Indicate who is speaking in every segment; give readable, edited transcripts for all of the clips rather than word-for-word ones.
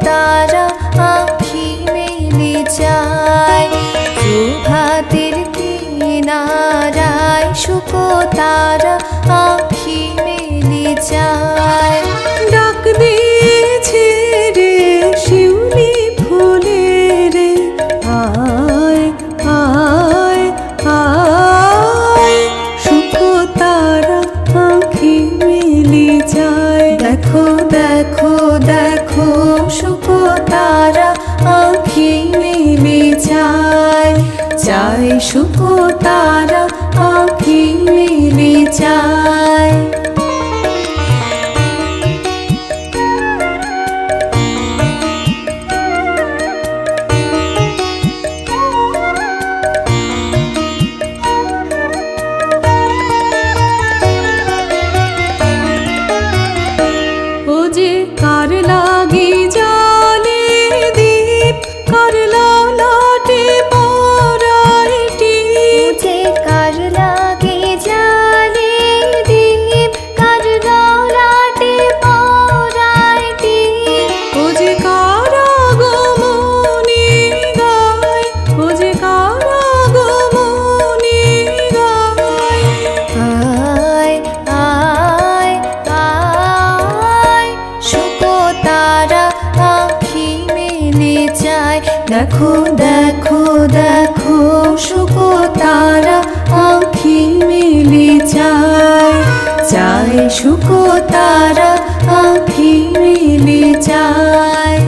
Speaker 1: শুকোতারা আঁখি মেলে যায়। প্রভাতের কিনারায় শুকোতারা আঁখি মেলে যায়।
Speaker 2: ডাক দিয়েছে রে শিউলি ফুলে রে, আয় আয় আয়, শুকোতারা আঁখি মেলে যায়।
Speaker 1: দেখো দেখো দেখো শুকোতারা আঁখি মেলে যায়। যায় শুকোতারা আঁখি মেলে যায়।
Speaker 2: ও যে কার লাগি জালে দীপ, কার ললাটে পরায় টিপ।
Speaker 1: যে কার লাগে জালে দীপ, কার ললাটে পরায় টিপ।
Speaker 2: ও যে কার আগমনী গায়, ও যে কার আগমনী গায়।
Speaker 1: আয় আয় আয়, শুকোতারা আঁখি মেলে যায়। দেখো দেখো দেখো শুকোতারা আঁখি মেলে যায়। যায় শুকোতারা আঁখি মেলে যায়।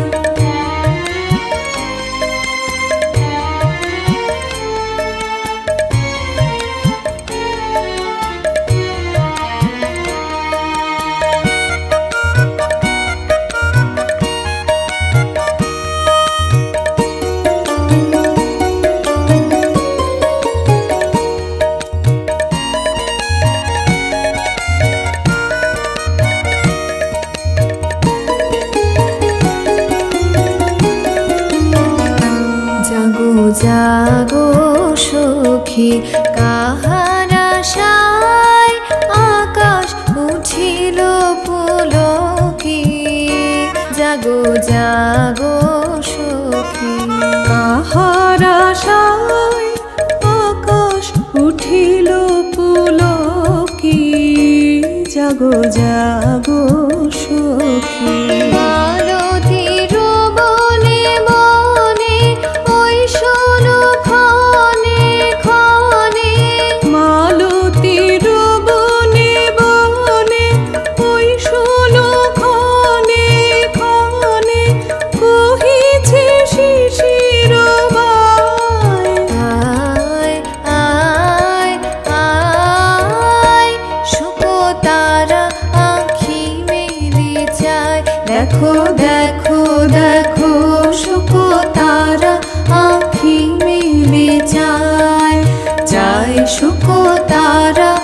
Speaker 1: জাগো জাগো সখী কাহার আশায় আকাশ উঠিল পুলকি। জাগো জাগো সখী
Speaker 2: কাহার আশায় আকাশ উঠিল পুলকি। জাগো জাগো সখী।
Speaker 1: মালতীর বনে বনে ওই শোনো ক্ষণে ক্ষণে।
Speaker 2: মালতীর বনে বনে ওই শোনো ক্ষণে ক্ষণে, কহিছে শিশির বায়।
Speaker 1: আয় আয় আয়, শুকোতারা আঁখি মেলে যায়। দেখো দেখো দেখো শুকোতারা আঁখি মেলে যায়। যায় শুকোতারা